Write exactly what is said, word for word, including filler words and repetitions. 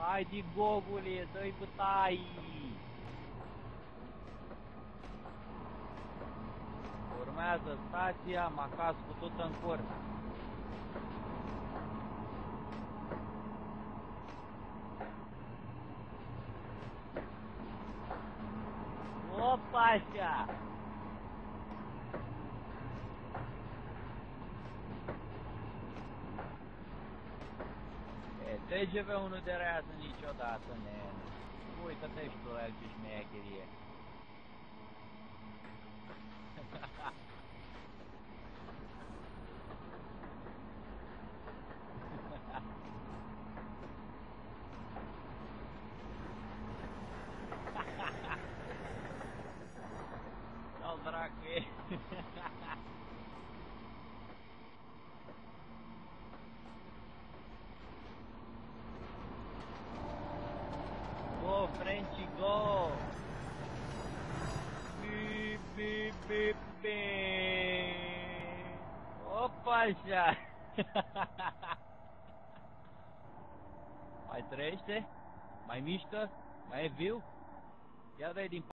Haide, gogule, dă-i bătai! Urmează stația, m-a cas cu tot în corna. Opa, așa! E, T G V nu derează niciodată, nene. Uită-te și tu la el ce șmecherie. Dă-l dracu e. Go, Frenchy, go! Bip, bip, bip, bip! Opa, așa! Mai trăiește? Mai mișcă? Mai e viu? Ia dai din